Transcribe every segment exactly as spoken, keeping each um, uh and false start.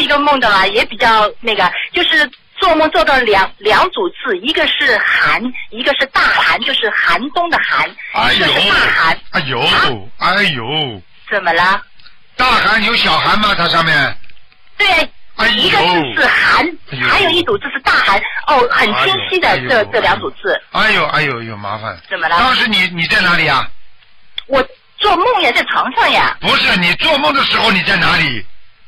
个梦的啦，也比较那个，就是做梦做到两两组字，一个是寒，一个是大寒，就是寒冬的寒， 哎呦， 一个是大寒。 哎呦， 啊、 哎呦， 怎么了？ 大寒有小寒吗？它上面？ 对， 哎、 一个字是寒、哎，还有一组字是大寒。哦，很清晰的、哎、这、哎、这两组字。 哎呦哎呦，有麻烦。 怎么了？ 当时你你在哪里啊？ 我做梦呀，在床上呀。 不是，你做梦的时候你在哪里？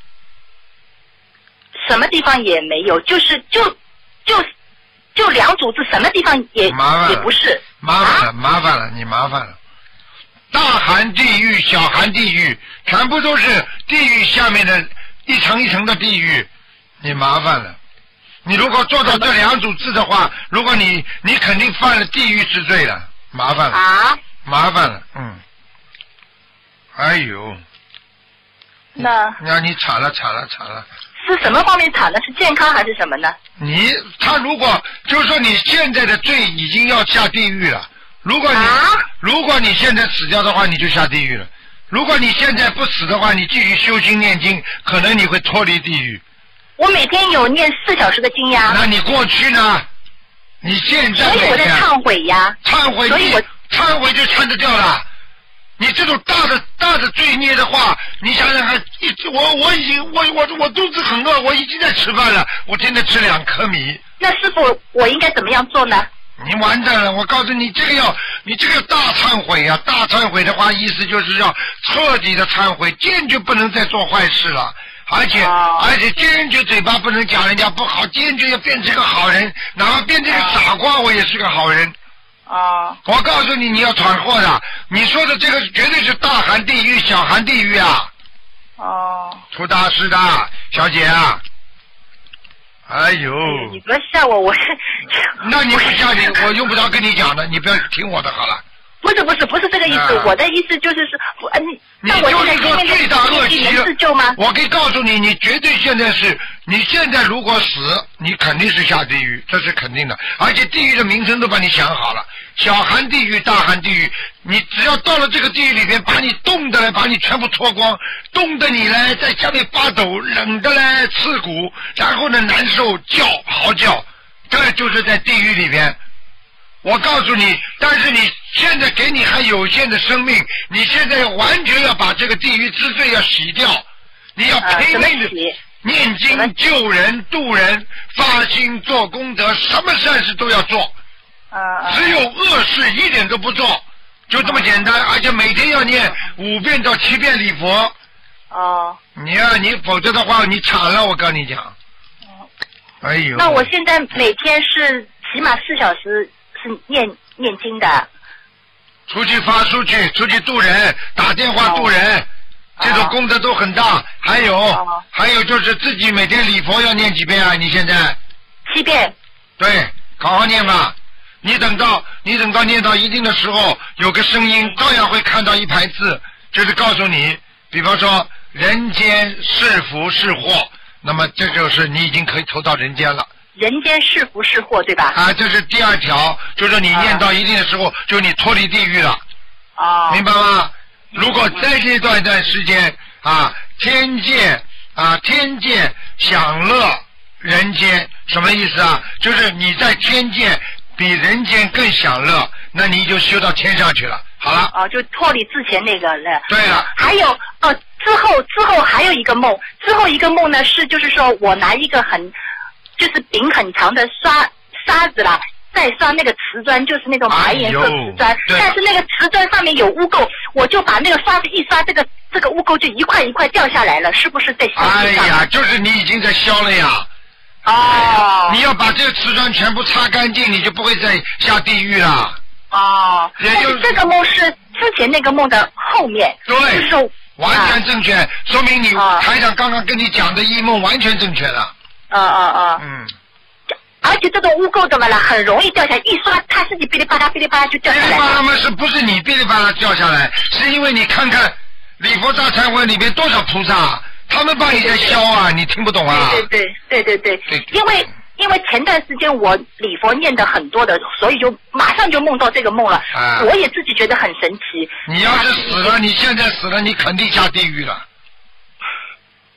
什么地方也没有，就是就就就两组字，什么地方也也不是。 麻烦了，啊、麻烦了，你麻烦了。大寒地狱、小寒地狱，全部都是地狱下面的一层一层的地狱，你麻烦了。你如果做到这两组字的话，如果你你肯定犯了地狱之罪了，麻烦了。 啊？ 麻烦了，嗯。哎呦。 那。 那你惨了，惨了，惨了。 是什么方面惨呢？是健康还是什么呢？ 你他如果就是说你现在的罪已经要下地狱了，如果你、啊、如果你现在死掉的话，你就下地狱了。如果你现在不死的话，你继续修心念经，可能你会脱离地狱。 我每天有念四小时的经呀。 那你过去呢？你现在所以我在忏悔呀。 忏悔， 所以我忏悔就忏得掉了。你这种大的大的罪孽的话，你想想看，一我我已经我我我肚子很饿，我已经在吃饭了，我天天吃两颗米。 那师傅，我应该怎么样做呢？ 你完蛋了！我告诉你，这个要你这个大忏悔啊！大忏悔的话，意思就是要彻底的忏悔，坚决不能再做坏事了，而且、哦、而且坚决嘴巴不能讲人家不好，坚决要变成个好人，哪怕变成个傻瓜，我也是个好人。 哦， 我告诉你，你要闯祸的。你说的这个绝对是大寒地狱、小寒地狱啊！ 哦， 出大事的，小姐啊！哎呦， 你不要吓我，我那你不吓你，我用不着跟你讲的，你不要听我的好了。 不是不是不是这个意思，啊、我的意思就是是，呃你你就是说罪大恶极能自救吗？ 我可以告诉你，你绝对现在是，你现在如果死，你肯定是下地狱，这是肯定的，而且地狱的名称都把你想好了，小寒地狱、大寒地狱，你只要到了这个地狱里边，把你冻的来，把你全部脱光，冻的你来在下面发抖，冷的来刺骨，然后呢难受叫嚎叫，这就是在地狱里边。我告诉你，但是你现在给你还有限的生命，你现在完全要把这个地狱之罪要洗掉，你要拼命的念经救人度人，发心做功德，什么善事都要做，只有恶事一点都不做，就这么简单，而且每天要念五遍到七遍礼佛。 哦， 你啊，你否则的话你惨了，我跟你讲。哎呦， 那我现在每天是起码四小时是念念经的， 出去发出去，出去渡人，打电话渡人，哦、这种功德都很大。还有、哦，还有就是自己每天礼佛要念几遍啊？你现在七遍。 对，好好念吧。你等到你等到念到一定的时候，有个声音，照样会看到一排字，就是告诉你，比方说人间是福是祸，那么这就是你已经可以投到人间了。 人间是福是祸，对吧？ 啊，这是第二条，就是你念到一定的时候，啊、就你脱离地狱了。 哦， 明白吗？如果在这段一段时间啊，天界啊，天界享乐人间，什么意思啊？就是你在天界比人间更享乐，那你就修到天上去了。好了。 哦，就脱离之前那个了。 对了。 还有哦，之后之后还有一个梦，之后一个梦呢是就是说我拿一个很。就是柄很长的刷沙子啦，再刷那个瓷砖，就是那种白颜色瓷砖、哎，但是那个瓷砖上面有污垢，我就把那个刷子一刷，这个这个污垢就一块一块掉下来了，是不是在消？ 哎呀，就是你已经在消了呀。 哦。 你要把这个瓷砖全部擦干净，你就不会再下地狱了。 哦。但是这个梦是之前那个梦的后面。 对。 就是说完全正确，啊、说明你、啊、台长刚刚跟你讲的异梦完全正确了。 啊啊啊！ 嗯， 而且这种污垢怎么了？很容易掉下来，一刷它自己噼里啪啦噼里啪啦就掉下来了。 噼里啪啦嘛，是不是你噼里啪啦掉下来？是因为你看看礼佛大忏悔里面多少菩萨，他们帮你在消啊，你听不懂啊？ 对对对对对对，因为因为前段时间我礼佛念的很多的，所以就马上就梦到这个梦了。啊、我也自己觉得很神奇。 你要是死了，你现在死了，你肯定下地狱了。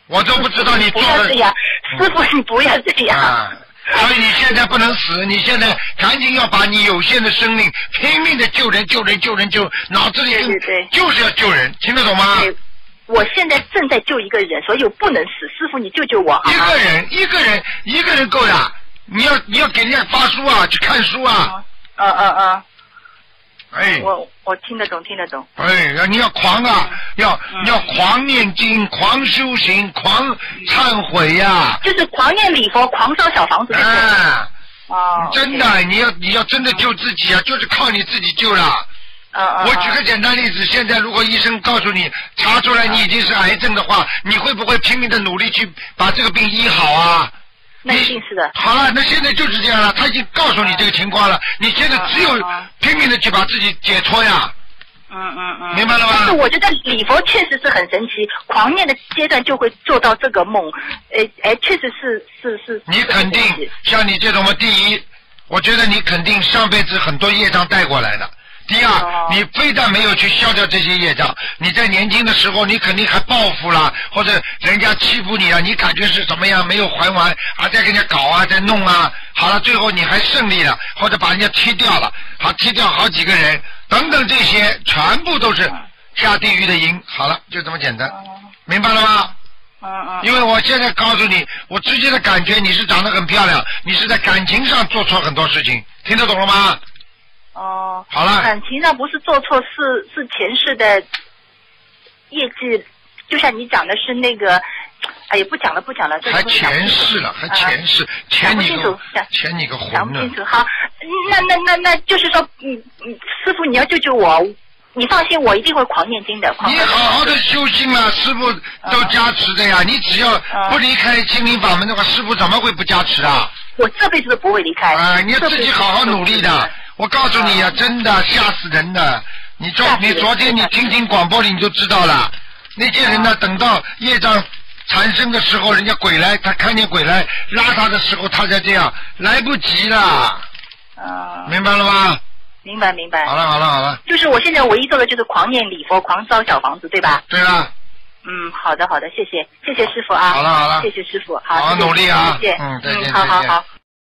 我都不知道你做不要的。 这样，师傅你不要这样。 啊，所以你现在不能死，你现在赶紧要把你有限的生命拼命的救人救人救人救，脑子里对对对就是要救人，听得懂吗？ 对，我现在正在救一个人，所以我不能死。师傅你救救我好吗？ 一个人一个人一个人够的，你要你要给人家发书啊，去看书啊。 嗯嗯嗯。 哎。 我我听得懂，听得懂。 哎，你要狂啊， 嗯、 要、 嗯、 要狂念经、狂修行、狂忏悔呀、啊。 就是狂念礼佛、狂烧小房子。 哎。 哦。 真的，你要你要真的救自己啊，就是靠你自己救了。 嗯嗯。 我举个简单例子，现在如果医生告诉你查出来你已经是癌症的话，你会不会拼命的努力去把这个病医好啊？ 那一定是的。 好了，那现在就是这样了，他已经告诉你这个情况了，你现在只有拼命的去把自己解脱呀。 嗯嗯嗯。 明白了吗？ 但是我觉得礼佛确实是很神奇，狂念的阶段就会做到这个梦，诶诶，确实是是是。 你肯定像你这种嘛，第一，我觉得你肯定上辈子很多业障带过来的。第二， 哦、 你非但没有去消掉这些业障，你在年轻的时候你肯定还报复了，或者人家欺负你了，你感觉是怎么样没有还完啊，再跟人家搞啊，再弄啊，好了，最后你还胜利了，或者把人家踢掉了，好踢掉好几个人，等等，这些全部都是下地狱的因。好了，就这么简单，明白了吗？ 嗯嗯。 因为我现在告诉你，我直接的感觉你是长得很漂亮，你是在感情上做错很多事情，听得懂了吗？ 哦， 好了， 感情上不是做错，是是前世的业绩，就像你讲的是那个，哎呀，不讲了不讲了， 还前世了，还前世，前你个前你个魂呢？ 讲不清楚。好，那那那那就是说，嗯嗯，师傅你要救救我，你放心，我一定会狂念经的。 你好好的修心了，师傅都加持的呀。你只要不离开心灵法门的话，师傅怎么会不加持啊？ 我这辈子都不会离开。 啊，你要自己好好努力的。我告诉你呀、啊，真的吓死人的！你昨你昨天你听听广播里你就知道了，那些人呢，等到业障产生的时候，人家鬼来，他看见鬼来拉他的时候，他才这样，来不及了。 嗯。 明白了吗？ 明白明白。 好了好了好了。 就是我现在唯一做的就是狂念礼佛，狂烧小房子，对吧？ 对了。 嗯，好的好的，谢谢谢谢师傅啊。 好了好了。 谢谢师傅，好， 好好努力啊。 谢谢。 嗯，再见。 嗯，好好好。